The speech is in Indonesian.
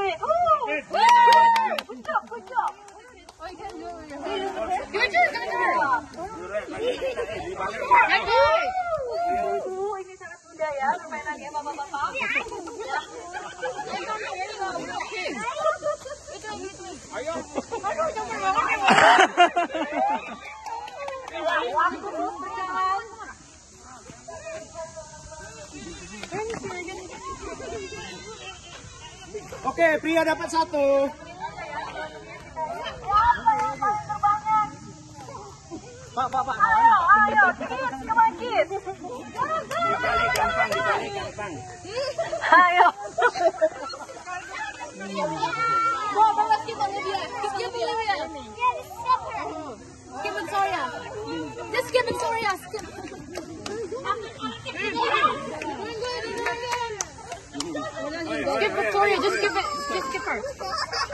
it. Good job, good job. Give it to her, give it to her. Ini sangat mudah ya permainannya bapak-bapak. Ayo. Waktu berjalan. Oke, pria dapat 1. Pak. Ayo, kids, come on kids. Dibalik gampang. Ayo. Balas kita dia. Skip dia. Skip Victoria. Just skip Victoria. Skip. Skip Victoria. Just skip it. Just skip her.